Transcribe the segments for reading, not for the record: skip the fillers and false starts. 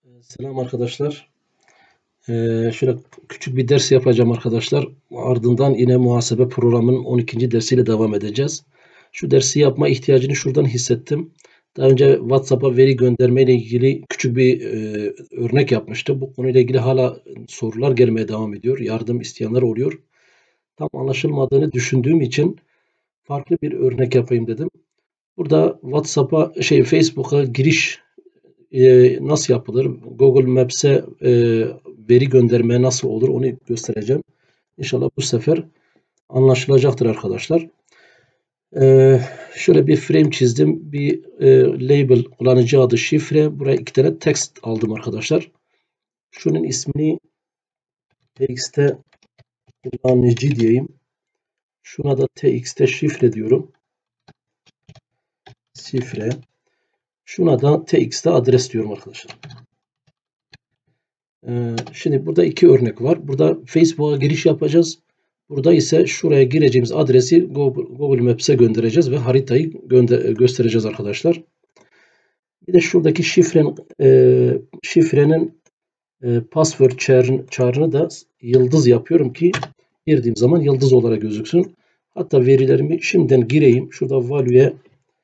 Selam arkadaşlar. Şöyle küçük bir ders yapacağım arkadaşlar. Ardından yine muhasebe programının 12. dersiyle devam edeceğiz. Şu dersi yapma ihtiyacını şuradan hissettim. Daha önce WhatsApp'a veri gönderme ile ilgili küçük bir örnek yapmıştım. Bu konuyla ilgili hala sorular gelmeye devam ediyor. Yardım isteyenler oluyor. Tam anlaşılmadığını düşündüğüm için farklı bir örnek yapayım dedim. Burada Facebook'a giriş nasıl yapılır? Google Maps'e veri gönderme nasıl olur? Onu göstereceğim. İnşallah bu sefer anlaşılacaktır arkadaşlar. Şöyle bir frame çizdim. Bir label, kullanıcı adı, şifre. Buraya 2 tane text aldım arkadaşlar. Şunun ismini txt'e kullanıcı diyeyim. Şuna da txt'e şifre diyorum. Şifre. Şuna da txt'e adres diyorum arkadaşlar. Şimdi burada 2 örnek var. Burada Facebook'a giriş yapacağız. Burada ise şuraya gireceğimiz adresi Google Maps'e göndereceğiz ve haritayı göstereceğiz arkadaşlar. Bir de şuradaki şifrenin password çağrını da yıldız yapıyorum ki girdiğim zaman yıldız olarak gözüksün. Hatta verilerimi şimdiden gireyim. Şurada value'ye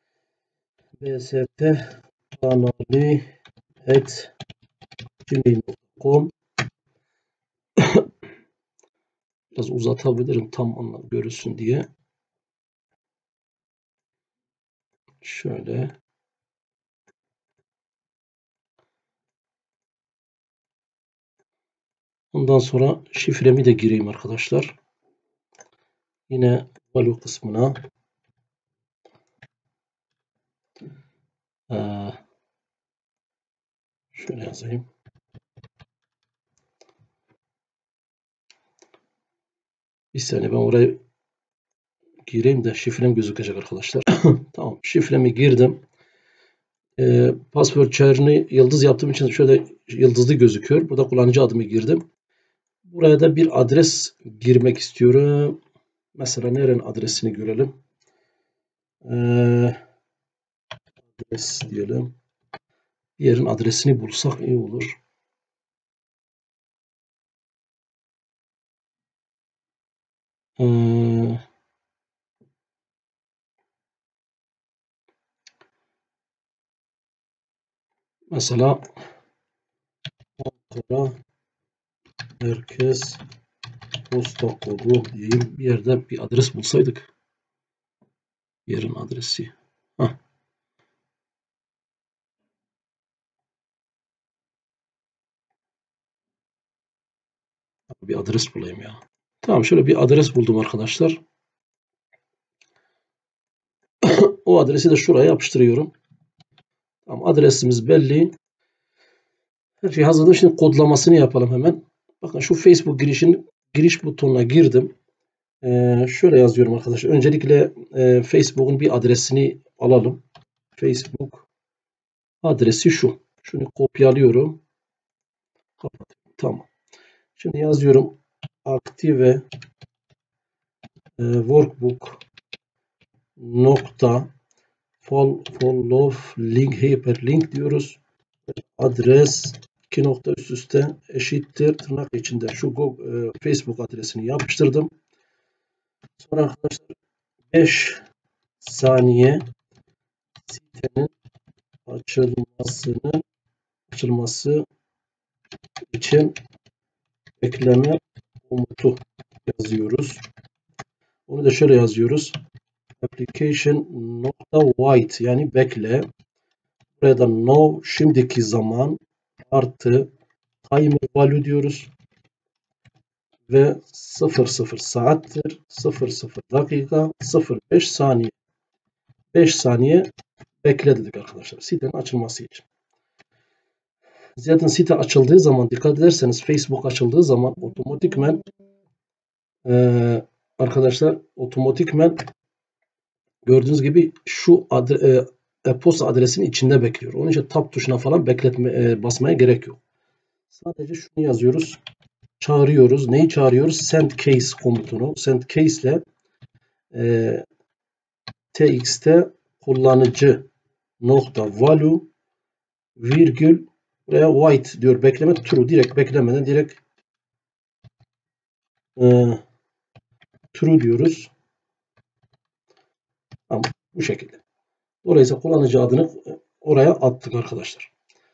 bstkanali@gmail.com biraz uzatabilirim tam görülsün diye. Şöyle. Ondan sonra şifremi de gireyim arkadaşlar. Yine value kısmına şöyle yazayım. Bir saniye ben oraya gireyim de şifrem gözükecek arkadaşlar. Tamam, şifremi girdim. Password çağrını yıldız yaptığım için şöyle yıldızlı gözüküyor. Burada kullanıcı adımı girdim. Buraya da bir adres girmek istiyorum. Mesela nerenin adresini görelim. Adres diyelim. Bir yerin adresini bulsak iyi olur. Mesela Ankara Merkez Posta kodu diyeyim. Bir yerde bir adres bulsaydık. Yerin adresi. Heh. Bir adres bulayım ya. Tamam, şöyle bir adres buldum arkadaşlar. O adresi de şuraya yapıştırıyorum. Tamam, adresimiz belli. Her şey hazırdı. Şimdi kodlamasını yapalım hemen. Bakın şu Facebook giriş butonuna girdim. Şöyle yazıyorum arkadaşlar. Öncelikle Facebook'un bir adresini alalım. Facebook adresi şu. Şunu kopyalıyorum. Kapatıyorum. Tamam. Şimdi yazıyorum. Aktive workbook nokta follow link hyperlink diyoruz. Adres 2 nokta üst üste eşittir tırnak içinde şu Facebook adresini yapıştırdım. Sonra arkadaşlar 5 saniye sitenin açılması için bekleme komutu yazıyoruz. Onu da şöyle yazıyoruz. Application.wait yani bekle. Buraya da no şimdiki zaman artı timer value diyoruz. Ve 00 saattir. 00 dakika 05 saniye. 5 saniye bekle dedik arkadaşlar. Sitenin açılması için. Zaten site açıldığı zaman dikkat ederseniz Facebook açıldığı zaman otomatikmen arkadaşlar gördüğünüz gibi şu e-posta adresinin içinde bekliyor. Onun için tab tuşuna falan basmaya gerek yok. Sadece şunu yazıyoruz. Çağırıyoruz. Neyi çağırıyoruz? Send case komutunu. Send case ile txt'te kullanıcı nokta value virgül Buraya wait diyor. Bekleme true. Direkt beklemeden direkt true diyoruz. Tamam. Bu şekilde. Dolayısıyla kullanıcı adını oraya attık arkadaşlar.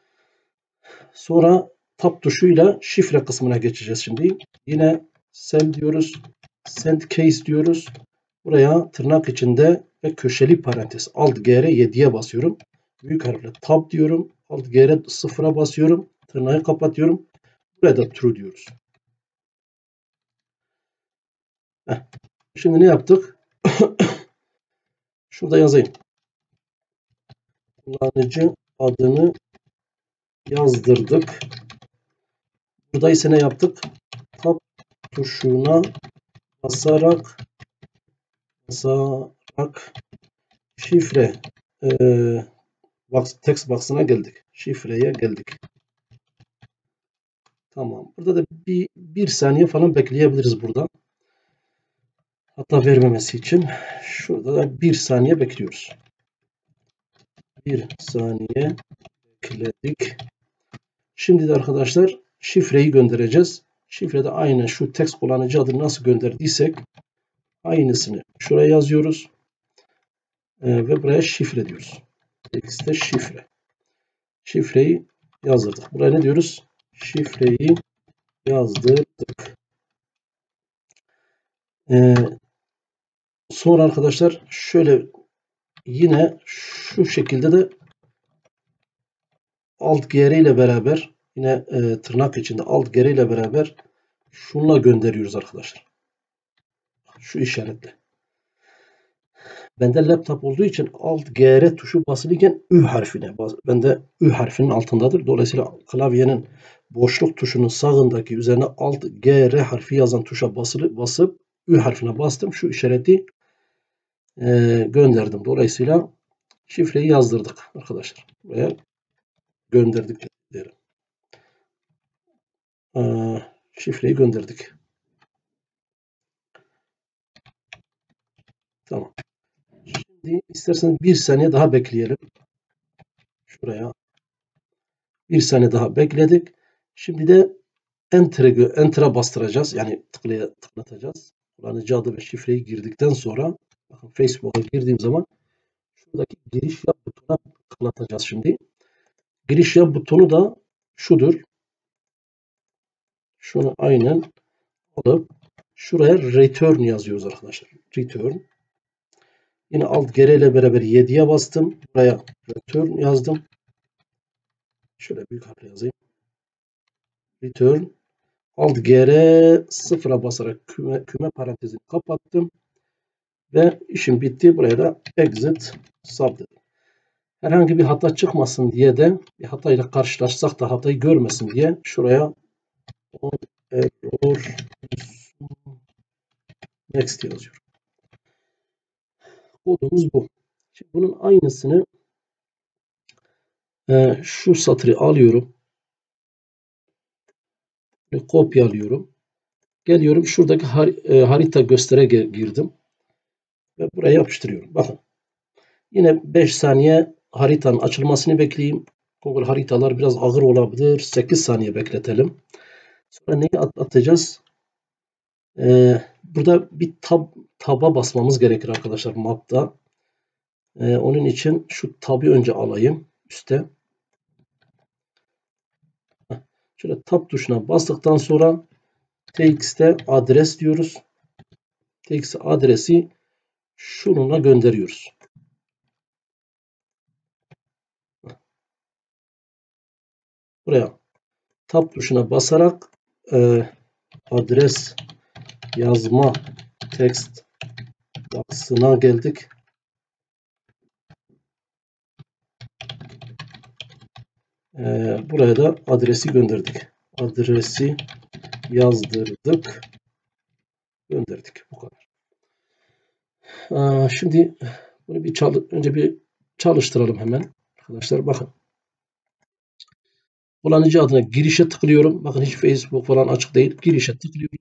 Sonra tab tuşuyla şifre kısmına geçeceğiz şimdi. Yine send diyoruz. Send case diyoruz. Buraya tırnak içinde ve köşeli parantez alt gr 7'ye basıyorum. Büyük harfle tab diyorum. Alt gr 0'a basıyorum. Tırnağı kapatıyorum. Buraya da true diyoruz. Heh. Şimdi ne yaptık? Şurada yazayım. Kullanıcı adını yazdırdık. Burada ise ne yaptık? Tab tuşuna basarak şifre text box'ına geldik. Şifreye geldik. Tamam. Burada da bir saniye falan bekleyebiliriz burada. Hata vermemesi için. Şurada da bir saniye bekliyoruz. Bir saniye bekledik. Şimdi de arkadaşlar şifreyi göndereceğiz. Şifrede aynı şu text kullanıcı adını nasıl gönderdiysek aynısını şuraya yazıyoruz. Ve buraya şifre diyoruz. Text'te şifre. Şifreyi yazdırdık. Buraya ne diyoruz? Şifreyi yazdırdık. Sonra arkadaşlar şöyle yine şu şekilde de alt gr ile beraber yine tırnak içinde alt gr ile beraber şununla gönderiyoruz arkadaşlar. Şu işaretle. Bende laptop olduğu için alt gr tuşu basılıyken ü harfine. Bende ü harfinin altındadır. Dolayısıyla klavyenin boşluk tuşunun sağındaki üzerine alt gr harfi yazan tuşa basıp ü harfine bastım. Şu işareti gönderdim. Dolayısıyla şifreyi yazdırdık arkadaşlar. Buraya gönderdik diyelim. Şifreyi gönderdik. Tamam. Şimdi isterseniz bir saniye daha bekleyelim. Şuraya bir saniye daha bekledik. Şimdi de Enter'a bastıracağız. Yani tıklatacağız. Kullanıcı adı ve şifreyi girdikten sonra bakın Facebook'a girdiğim zaman şuradaki giriş yap butonuna tıklatacağız şimdi. Giriş yap butonu da şudur. Şunu aynen alıp şuraya return yazıyoruz arkadaşlar. Return. Yine alt gr ile beraber 7'ye bastım. Buraya return yazdım. Şöyle büyük harfle yazayım. Return. Alt gr 0'a basarak küme parantezini kapattım. Ve işim bitti. Buraya da exit sub dedim. Herhangi bir hata çıkmasın diye de bir hatayla karşılaşsak da hatayı görmesin diye şuraya error next yazıyorum. Kodumuz bu. Şimdi bunun aynısını şu satırı alıyorum. Ve kopyalıyorum. Geliyorum şuradaki harita göstere girdim. Ve buraya yapıştırıyorum. Bakın. Yine 5 saniye haritanın açılmasını bekleyeyim. Google haritalar biraz ağır olabilir. 8 saniye bekletelim. Sonra neyi atacağız? Burada bir tab'a basmamız gerekir arkadaşlar map'ta. Onun için şu tab'ı önce alayım üste. Şöyle tab tuşuna bastıktan sonra txt'te adres diyoruz. Txt adresi şununla gönderiyoruz. Buraya tab tuşuna basarak adres yazma text box'ına geldik. Buraya da adresi gönderdik. Adresi yazdırdık. Gönderdik. Bu kadar. Şimdi bunu önce bir çalıştıralım hemen. Arkadaşlar bakın. Kullanıcı adına girişe tıklıyorum. Bakın hiç Facebook falan açık değil. Girişe tıklıyorum.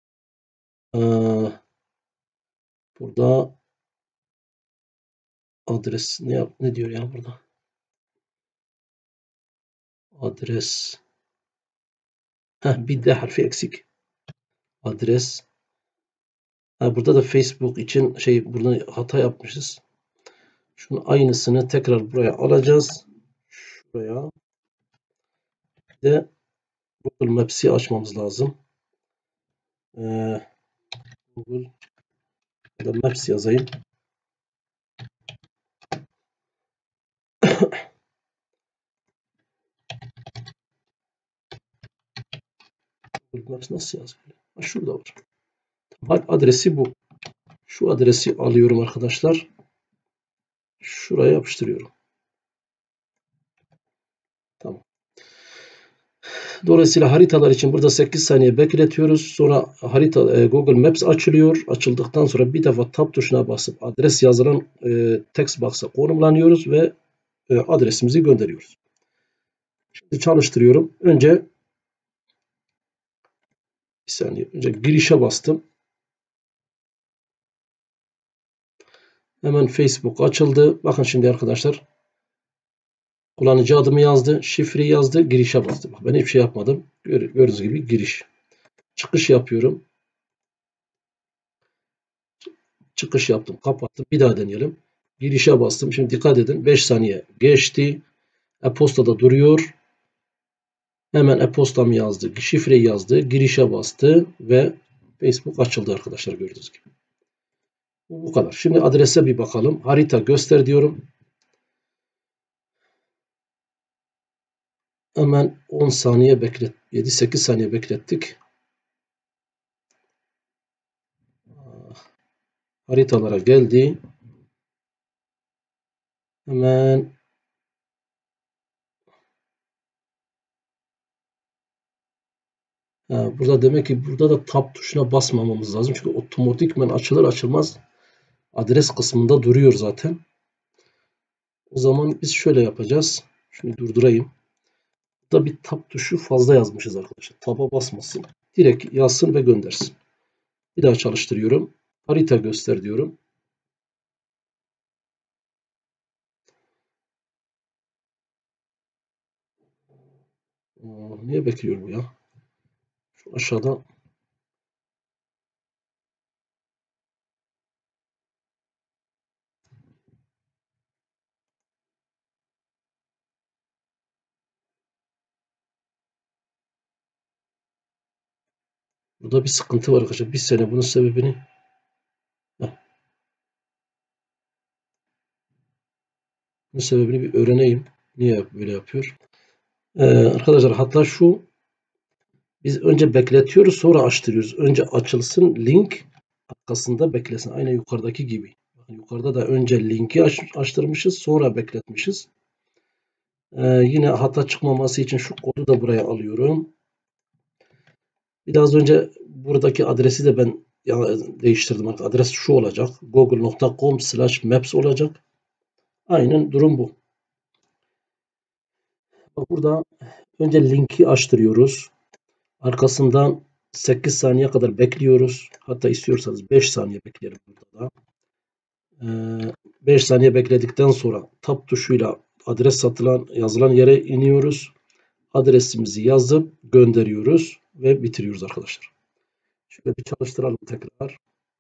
Burada adres ne diyor ya burada? Adres. Bir D harfi eksik. Adres. Burada da Facebook için burada hata yapmışız. Şunun aynısını tekrar buraya alacağız. Şuraya. Bir de Google Maps'i açmamız lazım. Google Maps yazayım. Google Maps nasıl yazılıyor? Şurada var. Adresi bu. Şu adresi alıyorum arkadaşlar. Şuraya yapıştırıyorum. Tamam. Dolayısıyla haritalar için burada 8 saniye bekletiyoruz. Sonra Google Maps açılıyor. Açıldıktan sonra bir defa tab tuşuna basıp adres yazılan text box'a konumlanıyoruz ve adresimizi gönderiyoruz. Şimdi çalıştırıyorum. Önce bir saniye. Önce girişe bastım. Hemen Facebook açıldı. Bakın şimdi arkadaşlar. Kullanıcı adımı yazdı. Şifreyi yazdı. Girişe bastım. Ben hiçbir şey yapmadım. Gördüğünüz gibi giriş. Çıkış yapıyorum. Çıkış yaptım. Kapattım. Bir daha deneyelim. Girişe bastım. Şimdi dikkat edin. 5 saniye geçti. E-postada duruyor. Hemen e-postamı yazdı. Şifreyi yazdı. Girişe bastı ve Facebook açıldı arkadaşlar gördüğünüz gibi. Bu kadar. Şimdi adrese bir bakalım. Harita göster diyorum. Hemen 10 saniye 7-8 saniye beklettik. Haritalara geldi. Hemen burada demek ki burada da tab tuşuna basmamamız lazım. Çünkü otomatikman açılır açılmaz adres kısmında duruyor zaten. O zaman biz şöyle yapacağız. Şunu durdurayım. Burada bir tab tuşu fazla yazmışız arkadaşlar. Tab'a basmasın. Direkt yazsın ve göndersin. Bir daha çalıştırıyorum. Harita göster diyorum. Niye bekliyor bu ya? Şu aşağıda burada bir sıkıntı var arkadaşlar. Bir sene bunun sebebini bir öğreneyim. Niye böyle yapıyor? Arkadaşlar hatta biz önce bekletiyoruz sonra açtırıyoruz. Önce açılsın link arkasında beklesin. Aynı yukarıdaki gibi. Bakın yukarıda da önce linki açtırmışız sonra bekletmişiz. Yine hata çıkmaması için şu kodu da buraya alıyorum. Bir daha az önce buradaki adresi de ben değiştirdim. Adres şu olacak. google.com/maps olacak. Aynen durum bu. Bak burada önce linki açtırıyoruz. Arkasından 8 saniye kadar bekliyoruz. Hatta istiyorsanız 5 saniye bekleyelim burada da. 5 saniye bekledikten sonra tab tuşuyla adres yazılan yere iniyoruz. Adresimizi yazıp gönderiyoruz ve bitiriyoruz arkadaşlar. Şöyle bir çalıştıralım tekrar.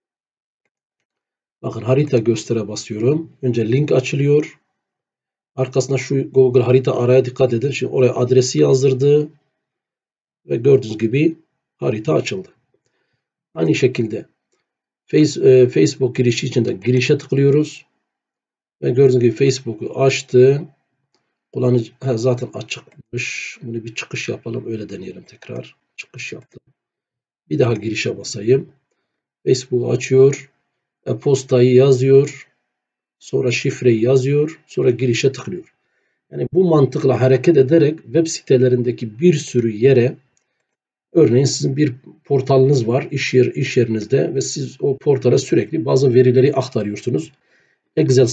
Bakın harita göstere basıyorum. Önce link açılıyor. Arkasında şu Google harita araya dikkat edin. Şimdi oraya adresi yazdırdı. Ve gördüğünüz gibi harita açıldı. Aynı şekilde Facebook girişi için de girişe tıklıyoruz. Ve gördüğünüz gibi Facebook'u açtı. Kullanıcı zaten açıkmış. Bunu bir çıkış yapalım. Öyle deneyelim tekrar. Çıkış yaptım. Bir daha girişe basayım. Facebook'u açıyor. E-postayı yazıyor. Sonra şifreyi yazıyor. Sonra girişe tıklıyor. Yani bu mantıkla hareket ederek web sitelerindeki bir sürü yere örneğin sizin bir portalınız var iş yerinizde ve siz o portala sürekli bazı verileri aktarıyorsunuz. Excel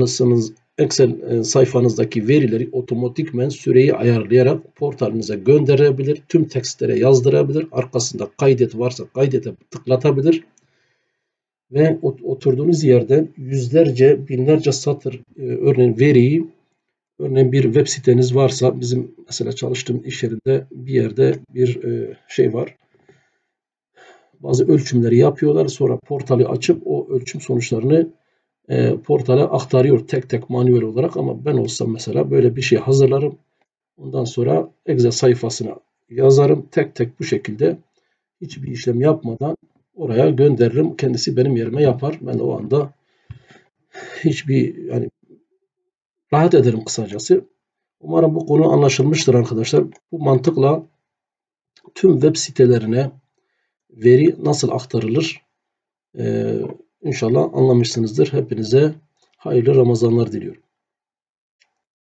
sayfanızdaki verileri otomatikmen süreyi ayarlayarak portalınıza gönderebilir. Tüm tekstlere yazdırabilir. Arkasında kaydet varsa kaydete tıklatabilir. Ve oturduğunuz yerden yüzlerce, binlerce satır örneğin veriyi Örneğin bir web siteniz varsa, bizim mesela çalıştığım iş yerinde bir yerde bir şey var. Bazı ölçümleri yapıyorlar. Sonra portali açıp o ölçüm sonuçlarını portale aktarıyor tek tek manuel olarak, ama ben olsam mesela böyle bir şey hazırlarım. Ondan sonra Excel sayfasına yazarım. Tek tek bu şekilde hiçbir işlem yapmadan oraya gönderirim. Kendisi benim yerime yapar. Ben o anda hiçbir, yani rahat ederim kısacası. Umarım bu konu anlaşılmıştır arkadaşlar. Bu mantıkla tüm web sitelerine veri nasıl aktarılır? İnşallah anlamışsınızdır. Hepinize hayırlı Ramazanlar diliyorum.